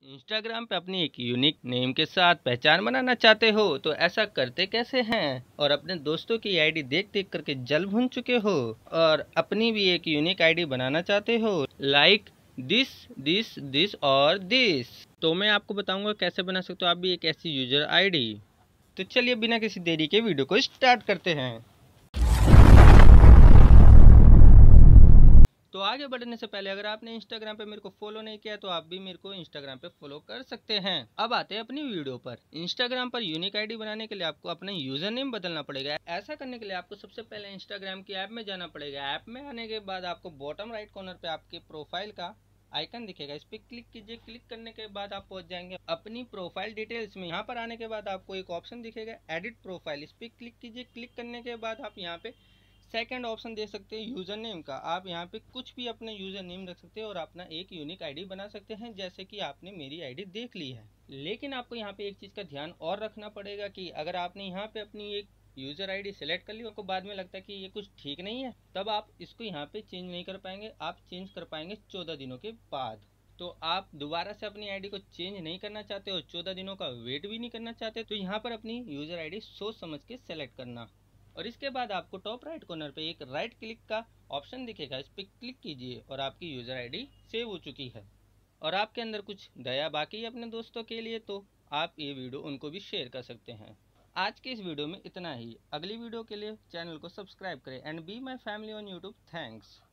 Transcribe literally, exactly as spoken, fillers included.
Instagram पे अपनी एक यूनिक नेम के साथ पहचान बनाना चाहते हो तो ऐसा करते कैसे हैं, और अपने दोस्तों की आईडी देख देख करके जल भून चुके हो और अपनी भी एक यूनिक आईडी बनाना चाहते हो लाइक दिस दिस दिस और दिस, तो मैं आपको बताऊंगा कैसे बना सकते हो आप भी एक ऐसी यूजर आईडी। तो चलिए बिना किसी देरी के वीडियो को स्टार्ट करते हैं। तो आगे बढ़ने से पहले अगर आपने इंस्टाग्राम पे मेरे को फॉलो नहीं किया तो आप भी मेरे को इंस्टाग्राम पे फॉलो कर सकते हैं। अब आते हैं अपनी वीडियो पर। इंस्टाग्राम पर यूनिक आईडी बनाने के लिए आपको अपना यूजर नेम बदलना पड़ेगा। ऐसा करने के लिए आपको सबसे पहले इंस्टाग्राम की ऐप में जाना पड़ेगा। ऐप में आने के बाद आपको बॉटम राइट कॉर्नर पे आपके प्रोफाइल का आइकन दिखेगा, इस पर क्लिक कीजिए। क्लिक करने के बाद आप पहुंच जाएंगे अपनी प्रोफाइल डिटेल्स में। यहाँ पर आने के बाद आपको एक ऑप्शन दिखेगा एडिट प्रोफाइल, इस पर क्लिक कीजिए। क्लिक करने के बाद आप यहाँ पे सेकंड ऑप्शन दे सकते हैं यूजर नेम का। आप यहाँ पे कुछ भी अपना यूजर नेम रख सकते हैं और अपना एक यूनिक आईडी बना सकते हैं, जैसे कि आपने मेरी आईडी देख ली है। लेकिन आपको यहाँ पे एक चीज का ध्यान और रखना पड़ेगा कि अगर आपने यहाँ पे अपनी एक यूजर आईडी सेलेक्ट कर ली, आपको बाद में लगता है कि ये कुछ ठीक नहीं है, तब आप इसको यहाँ पे चेंज नहीं कर पाएंगे। आप चेंज कर पाएंगे चौदह दिनों के बाद। तो आप दोबारा से अपनी आईडी को चेंज नहीं करना चाहते और चौदह दिनों का वेट भी नहीं करना चाहते, तो यहाँ पर अपनी यूजर आईडी सोच समझ के सेलेक्ट करना। और इसके बाद आपको टॉप राइट कॉर्नर पे एक राइट क्लिक का ऑप्शन दिखेगा, इस पर क्लिक कीजिए और आपकी यूजर आईडी सेव हो चुकी है। और आपके अंदर कुछ दया बाकी है अपने दोस्तों के लिए, तो आप ये वीडियो उनको भी शेयर कर सकते हैं। आज के इस वीडियो में इतना ही। अगली वीडियो के लिए चैनल को सब्सक्राइब करें and be my family on YouTube. Thanks.